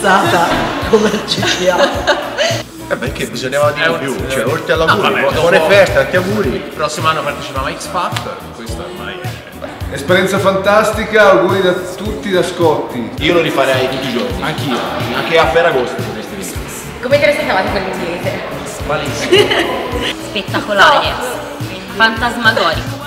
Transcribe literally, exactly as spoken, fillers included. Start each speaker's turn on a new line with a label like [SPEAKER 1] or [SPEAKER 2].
[SPEAKER 1] passata come il C T A.
[SPEAKER 2] Eh perché bisognava dire di più, cioè oltre all'augurio,
[SPEAKER 3] no,
[SPEAKER 2] buone feste, tanti auguri.
[SPEAKER 3] Il prossimo anno partecipiamo a X Factor, questo ormai è...
[SPEAKER 4] Esperienza fantastica, auguri da tutti da Scotti.
[SPEAKER 2] Io lo rifarei tutti i giorni.
[SPEAKER 3] Anch'io.
[SPEAKER 2] Anche a Ferragosto potresti venire.
[SPEAKER 5] Come te le aspettavate quell'inglese?
[SPEAKER 2] Malissimo.
[SPEAKER 6] Spettacolare, fantasmagorico.